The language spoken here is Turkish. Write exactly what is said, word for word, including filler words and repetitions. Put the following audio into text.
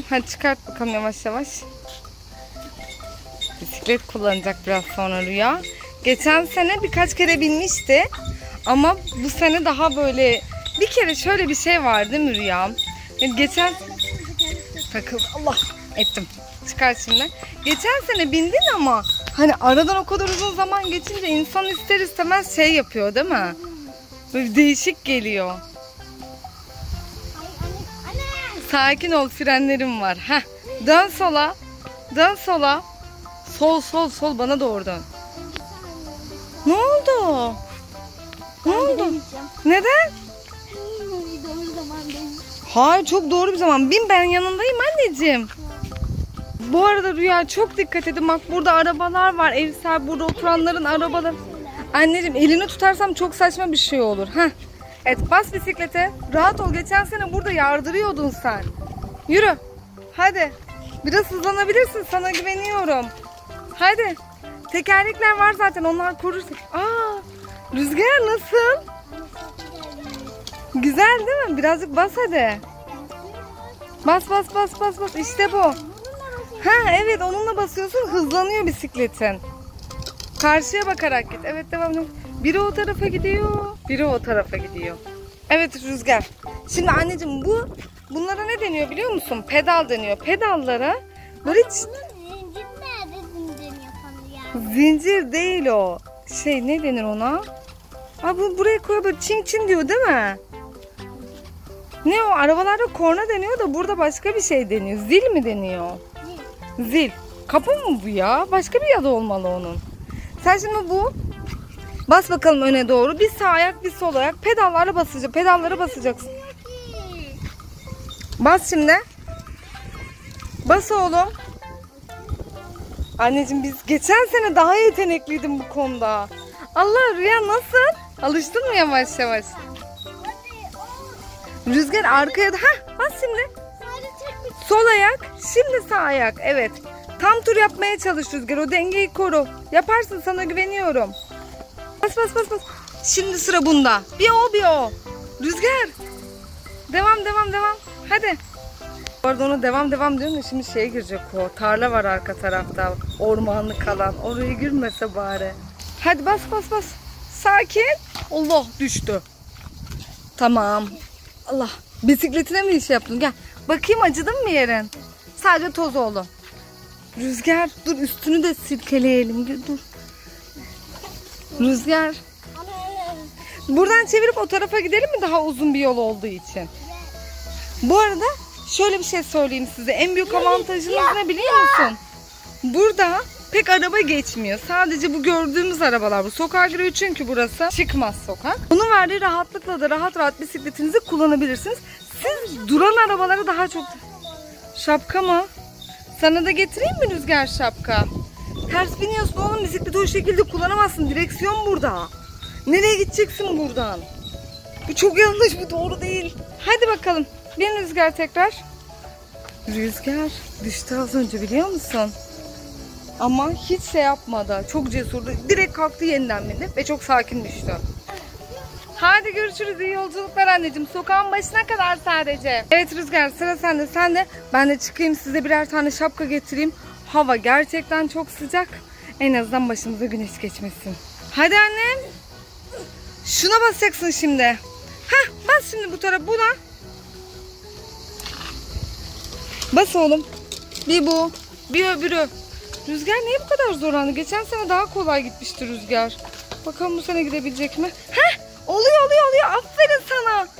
Hadi çıkart bakalım yavaş yavaş. Bisiklet kullanacak biraz sonra Rüya. Geçen sene birkaç kere binmişti. Ama bu sene daha böyle... Bir kere şöyle bir şey var değil mi Rüya? Yani geçen... Takıl. Allah ettim. Çıkar şimdi. Geçen sene bindin ama hani aradan o kadar uzun zaman geçince insan ister istemez şey yapıyor değil mi? Böyle değişik geliyor. Sakin ol, frenlerim var. Heh. Dön sola. Dön sola. Sol sol sol bana doğru dön. Ne oldu? Ne oldu? Neden? Doğru zaman değil. Hayır, çok doğru bir zaman. Bin, ben yanındayım anneciğim. Bu arada Rüya çok dikkat edin. Bak burada arabalar var. Evsel burada oturanların arabaları. Anneciğim elini tutarsam çok saçma bir şey olur. Heh. Evet, bas bisiklete. Rahat ol. Geçen sene burada yardırıyordun sen. Yürü. Hadi. Biraz hızlanabilirsin. Sana güveniyorum. Hadi. Tekerlekler var zaten. Onlar korur. Aa, Rüzgar nasıl? Güzel değil mi? Birazcık bas hadi. Bas bas bas bas bas. İşte bu. Ha evet, onunla basıyorsun, hızlanıyor bisikletin. Karşıya bakarak git. Evet, devam et. Biri o tarafa gidiyor. Biri o tarafa gidiyor. Evet Rüzgar. Şimdi anneciğim bu bunlara ne deniyor biliyor musun? Pedal deniyor. Pedallara böyle Zincir nerede zincir yapan yani? zincir değil o. Şey ne denir ona? Aa, bu buraya koyuyor böyle çin çin diyor değil mi? Ne o? Arabalarda korna deniyor da burada başka bir şey deniyor. Zil mi deniyor? Zil. Zil. Kapı mı bu ya? Başka bir adı olmalı onun. Sen şimdi bu bas bakalım öne doğru. Bir sağ ayak bir sol ayak. Pedallara basacaksın. Pedallara basacaksın. Bas şimdi. Bas oğlum. Anneciğim biz geçen sene daha yetenekliydim bu konuda. Allah, Rüya nasıl? Alıştın mı yavaş yavaş? Rüzgar arkaya da. Hah, bas şimdi. Sol ayak. Şimdi sağ ayak. Evet. Tam tur yapmaya çalış Rüzgar. O dengeyi koru. Yaparsın, sana güveniyorum. Bas bas bas bas. Şimdi sıra bunda. Bir o bir o. Rüzgar. Devam devam devam. Hadi. Bu arada ona devam devam diyorum da şimdi şeye girecek o. Tarla var arka tarafta. Ormanlık alan. Oraya girmese bari. Hadi bas bas bas. Sakin. Allah, düştü. Tamam. Allah. Bisikletine mi iş yaptın? Gel. Bakayım, acıdın mı yerin? Sadece toz oldu. Rüzgar dur, üstünü de silkeleyelim. Dur. Rüzgar. Buradan çevirip o tarafa gidelim mi, daha uzun bir yol olduğu için? Bu arada şöyle bir şey söyleyeyim size. En büyük avantajınız ne biliyor musun? Burada pek araba geçmiyor. Sadece bu gördüğümüz arabalar bu. Sokağa giriyor çünkü burası çıkmaz sokak. Onun verdiği rahatlıkla da rahat rahat bisikletinizi kullanabilirsiniz. Siz duran arabalara daha çok... Şapka mı? Sana da getireyim mi Rüzgar şapka? Ters biniyorsun oğlum, bisikleti o şekilde kullanamazsın. Direksiyon burada. Nereye gideceksin buradan? Bu çok yanlış, bu doğru değil. Hadi bakalım. Bin Rüzgar tekrar. Rüzgar düştü az önce biliyor musun? Ama hiç şey yapmadı. Çok cesurdu. Direkt kalktı, yeniden bindi ve çok sakin düştü. Hadi görüşürüz. İyi yolculuklar anneciğim. Sokağın başına kadar sadece. Evet Rüzgar, sıra sende. Sen de, ben de çıkayım size birer tane şapka getireyim. Hava gerçekten çok sıcak. En azından başımıza güneş geçmesin. Hadi annem. Şuna basacaksın şimdi. Heh, bas şimdi bu tarafa, buna. Bas oğlum. Bir bu, bir öbürü. Rüzgar niye bu kadar zorlandı? Geçen sene daha kolay gitmişti Rüzgar. Bakalım bu sene gidebilecek mi? Heh, oluyor oluyor oluyor. Aferin sana.